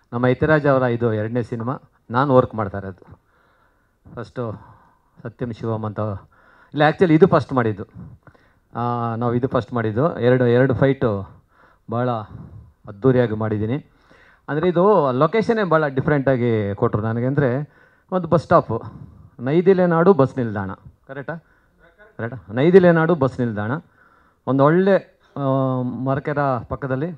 ನಮ್ಮ ಯತಿರಾಜ್ ಅವರ ಇದು 2ನೇ ಸಿನಿಮಾ ನಾನು ವರ್ಕ್ ಮಾಡ್ತಾ ಇರೋದು. ಫಸ್ಟು ಸತ್ಯಂ ಶಿವಮ್ ಅಂತ ಇಲ್ಲ, ಆ್ಯಕ್ಚುಲಿ ಇದು ಫಸ್ಟ್ ಮಾಡಿದ್ದು. ನಾವು ಇದು ಫಸ್ಟ್ ಮಾಡಿದ್ದು. ಎರಡು ಫೈಟು ಭಾಳ ಅದ್ಧೂರಿಯಾಗಿ ಮಾಡಿದ್ದೀನಿ. ಅಂದರೆ ಇದು ಲೊಕೇಶನ್ನೇ ಭಾಳ ಡಿಫ್ರೆಂಟಾಗಿ ಕೊಟ್ಟರು ನನಗೆ. ಅಂದರೆ ಒಂದು ಬಸ್ ಸ್ಟಾಪು, ನೈದಿಲೆನಾಡು ಬಸ್ ನಿಲ್ದಾಣ, ಕರೆಕ್ಟಾ? ನೈದಿಲೆನಾಡು ಬಸ್ ನಿಲ್ದಾಣ, ಒಂದು ಒಳ್ಳೆ ಮರಕೆರ ಪಕ್ಕದಲ್ಲಿ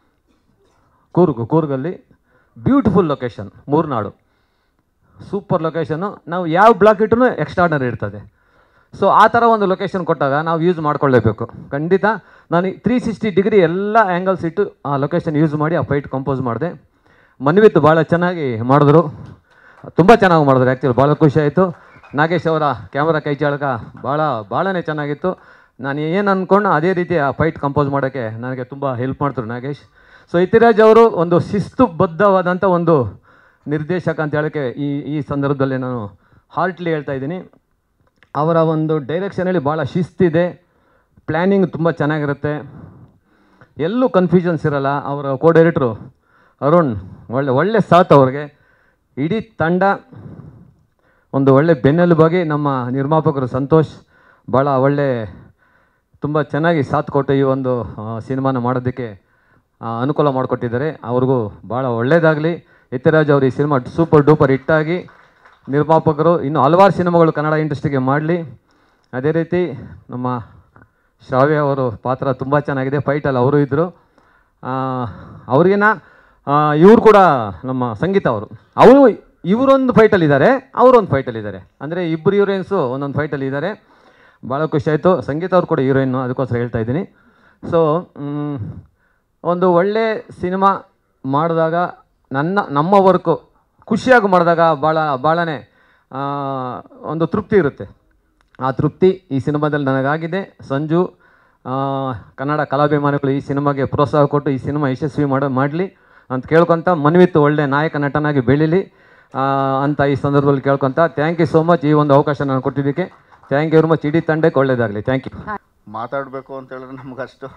ಕೂರ್ಗಲ್ಲಿ beautiful location, Moornadu, super location. ನಾವು ಯಾವ ಬ್ಲಾಕ್ ಇಟ್ಟರೂ ಎಕ್ಸ್ಟ್ರಾರ್ಡನರಿ ಇರ್ತದೆ. ಸೊ ಆ ಥರ ಒಂದು ಲೊಕೇಶನ್ ಕೊಟ್ಟಾಗ ನಾವು ಯೂಸ್ ಮಾಡ್ಕೊಳ್ಳೇಬೇಕು ಖಂಡಿತ. ನಾನು 360 ಡಿಗ್ರಿ ಎಲ್ಲ ಆ್ಯಂಗಲ್ಸ್ ಇಟ್ಟು ಆ ಲೊಕೇಶನ್ ಯೂಸ್ ಮಾಡಿ ಆ ಫೈಟ್ ಕಂಪೋಸ್ ಮಾಡಿದೆ. ಮನ್ವಿತ್ ಭಾಳ ಚೆನ್ನಾಗಿ ಮಾಡಿದ್ರು, ತುಂಬ ಚೆನ್ನಾಗಿ ಮಾಡಿದ್ರು. ಆ್ಯಕ್ಚುಲಿ ಭಾಳ ಖುಷಿ ಆಯಿತು. ನಾಗೇಶ್ ಅವರ ಕ್ಯಾಮ್ರಾ ಕೈಚಾಳಕ ಭಾಳನೇ ಚೆನ್ನಾಗಿತ್ತು. ನಾನು ಏನು ಅಂದ್ಕೊಂಡು ಅದೇ ರೀತಿ ಆ ಫೈಟ್ ಕಂಪೋಸ್ ಮಾಡೋಕ್ಕೆ ನನಗೆ ತುಂಬ ಹೆಲ್ಪ್ ಮಾಡ್ತಾರೆ ನಾಗೇಶ್. ಸೊ ಯತಿರಾಜ್ ಅವರು ಒಂದು ಶಿಸ್ತುಬದ್ಧವಾದಂಥ ಒಂದು ನಿರ್ದೇಶಕ ಅಂತ ಹೇಳೋಕ್ಕೆ ಈ ಸಂದರ್ಭದಲ್ಲಿ ನಾನು ಹಾರ್ಟ್ಲಿ ಹೇಳ್ತಾ ಇದ್ದೀನಿ. ಅವರ ಒಂದು ಡೈರೆಕ್ಷನಲ್ಲಿ ಭಾಳ ಶಿಸ್ತಿದೆ, ಪ್ಲ್ಯಾನಿಂಗ್ ತುಂಬ ಚೆನ್ನಾಗಿರುತ್ತೆ, ಎಲ್ಲೂ ಕನ್ಫ್ಯೂಷನ್ಸ್ ಇರೋಲ್ಲ. ಅವರ ಕೋ ಡೈರೆಕ್ಟ್ರು ಅರುಣ್ ಒಳ್ಳೆ ಸಾಥ್ ಅವ್ರಿಗೆ. ಇಡೀ ತಂಡ ಒಂದು ಒಳ್ಳೆ ಬೆನ್ನೆಲುಬಾಗಿ ನಮ್ಮ ನಿರ್ಮಾಪಕರು ಸಂತೋಷ್ ಭಾಳ ತುಂಬ ಚೆನ್ನಾಗಿ ಸಾಥ್ ಕೊಟ್ಟು ಈ ಒಂದು ಸಿನಿಮಾನ ಮಾಡೋದಕ್ಕೆ ಅನುಕೂಲ ಮಾಡಿಕೊಟ್ಟಿದ್ದಾರೆ. ಅವ್ರಿಗೂ ಭಾಳ ಒಳ್ಳೆಯದಾಗಲಿ. ಯತಿರಾಜ್ ಅವರು ಈ ಸಿನಿಮಾ ಸೂಪರ್ ಡೂಪರ್ ಹಿಟ್ಟಾಗಿ ನಿರ್ಮಾಪಕರು ಇನ್ನೂ ಹಲವಾರು ಸಿನಿಮಾಗಳು ಕನ್ನಡ ಇಂಡಸ್ಟ್ರಿಗೆ ಮಾಡಲಿ. ಅದೇ ರೀತಿ ನಮ್ಮ ಶ್ರಾವ್ಯ ಅವರು ಪಾತ್ರ ತುಂಬ ಚೆನ್ನಾಗಿದೆ. ಫೈಟಲ್ಲಿ ಅವರು ಇದ್ದರು. ಅವ್ರಿಗಿನ ಇವರು ಕೂಡ ನಮ್ಮ ಸಂಗೀತ ಅವರು ಇವರೊಂದು ಫೈಟಲ್ಲಿದ್ದಾರೆ, ಅವರೊಂದು ಫೈಟಲ್ಲಿದ್ದಾರೆ. ಅಂದರೆ ಇಬ್ಬರು ಹೀರೋಯಿನ್ಸು ಒಂದೊಂದು ಫೈಟಲ್ಲಿದ್ದಾರೆ. ಭಾಳ ಖುಷಿ ಆಯಿತು. ಸಂಗೀತ ಅವರು ಕೂಡ ಹೀರೋಯಿನ್ನು, ಅದಕ್ಕೋಸ್ಕರ ಹೇಳ್ತಾ ಇದ್ದೀನಿ. ಸೊ ಒಂದು ಒಳ್ಳೆ ಸಿನಿಮಾ ಮಾಡಿದಾಗ ನಮ್ಮ ವರ್ಕು ಖುಷಿಯಾಗಿ ಮಾಡಿದಾಗ ಭಾಳನೇ ಒಂದು ತೃಪ್ತಿ ಇರುತ್ತೆ. ಆ ತೃಪ್ತಿ ಈ ಸಿನಿಮಾದಲ್ಲಿ ನನಗಾಗಿದೆ. ಸಂಜು, ಕನ್ನಡ ಕಲಾಭಿಮಾನಿಗಳು ಈ ಸಿನಿಮಾಗೆ ಪ್ರೋತ್ಸಾಹ ಕೊಟ್ಟು ಈ ಸಿನಿಮಾ ಯಶಸ್ವಿ ಮಾಡಲಿ ಅಂತ ಕೇಳ್ಕೊತ, ಮನ್ವಿತ್ ಒಳ್ಳೆ ನಾಯಕ ನಟನಾಗಿ ಬೆಳೀಲಿ ಅಂತ ಈ ಸಂದರ್ಭದಲ್ಲಿ ಕೇಳ್ಕೊತ, ಥ್ಯಾಂಕ್ ಯು ಸೋ ಮಚ್ ಈ ಒಂದು ಅವಕಾಶ ನಾನು ಕೊಟ್ಟಿದ್ದಕ್ಕೆ. Thank you very much. ಇಡೀ ತಂಡಕ್ಕೆ ಒಳ್ಳೆಯದಾಗಲಿ. Thank you. ಮಾತಾಡಬೇಕು ಅಂತ ಹೇಳಿದ್ರೆ ನಮಗಷ್ಟು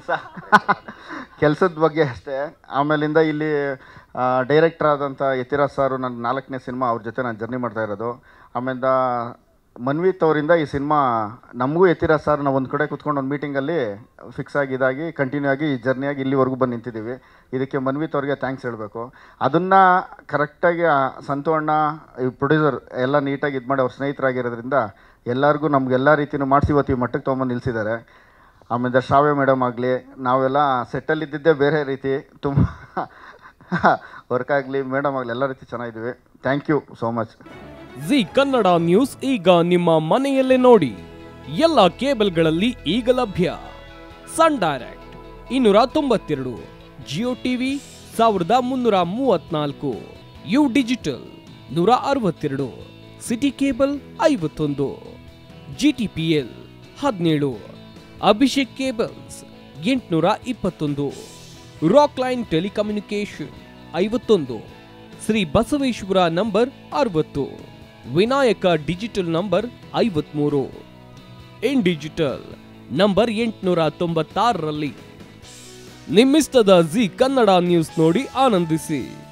ಕೆಲಸದ ಬಗ್ಗೆ ಅಷ್ಟೇ. ಆಮೇಲಿಂದ ಇಲ್ಲಿ ಡೈರೆಕ್ಟರ್ ಆದಂಥ ಯತಿರಾಜ್ ಸಾರು ನನ್ನ 4ನೇ ಸಿನಿಮಾ, ಅವ್ರ ಜೊತೆ ನಾನು ಜರ್ನಿ ಮಾಡ್ತಾ ಇರೋದು. ಆಮೇಲೆ ಮನ್ವಿತ್ ಅವರಿಂದ ಈ ಸಿನಿಮಾ ನಮಗೂ ಯತಿರಾಜ್ ಸಾರ್ ನಾವು ಒಂದು ಕಡೆ ಕೂತ್ಕೊಂಡು ಒಂದು ಮೀಟಿಂಗಲ್ಲಿ ಫಿಕ್ಸ್ ಆಗಿದ್ದಾಗಿ ಕಂಟಿನ್ಯೂ ಆಗಿ ಈ ಜರ್ನಿಯಾಗಿ ಇಲ್ಲಿವರೆಗೂ ಬಂದು ನಿಂತಿದ್ದೀವಿ. ಇದಕ್ಕೆ ಮನ್ವಿತ್ ಅವ್ರಿಗೆ ಥ್ಯಾಂಕ್ಸ್ ಹೇಳಬೇಕು. ಅದನ್ನು ಕರೆಕ್ಟಾಗಿ ಸಂತು ಅಣ್ಣ ಈ ಪ್ರೊಡ್ಯೂಸರ್ ಎಲ್ಲ ನೀಟಾಗಿ ಇದು ಮಾಡಿ ಅವ್ರ ಸ್ನೇಹಿತರಾಗಿರೋದ್ರಿಂದ ಎಲ್ಲರಿಗೂ ನಮಗೆಲ್ಲ ರೀತಿಯೂ ಮಾಡಿಸಿ ಇವತ್ತು ಈ ಮಟ್ಟಕ್ಕೆ ತೊಗೊಂಬಂದು ನಿಲ್ಲಿಸಿದ್ದಾರೆ. ಆಮೇಲೆ ಶ್ರಾವ್ಯ ಮೇಡಮ್ ಆಗಲಿ, ನಾವೆಲ್ಲ ಸೆಟ್ಟಲ್ಲಿದ್ದಿದ್ದೇ ಬೇರೆ ರೀತಿ ತುಂಬ ವರ್ಕ್ ಆಗಲಿ, ಮೇಡಮ್ ಆಗಲಿ, ಎಲ್ಲ ರೀತಿ ಚೆನ್ನಾಗಿದ್ದೀವಿ. Thank you so much. Zee Kannada news ಈಗ ನಿಮ್ಮ ಮನೆಯಲ್ಲೇ ನೋಡಿ. ಎಲ್ಲ ಕೇಬಲ್ಗಳಲ್ಲಿ ಈಗ ಲಭ್ಯ. Sun Direct 292, Jio TV 1334, U Digital 162, SITI Cable 51, GTPL 17, Abhishek Cables 821, Rockline Telecommunication 51, Shri Basaveshwara number 60, Vinayaka Digital number 53, In Digital number 896ರಲ್ಲಿ. ನಿಮ್ಮಿಸ್ತದ ಜಿ ಕನ್ನಡ ನ್ಯೂಸ್ ನೋಡಿ ಆನಂದಿಸಿ.